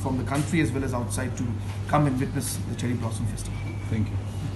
from the country as well as outside to come and witness the Cherry Blossom Festival. Thank you.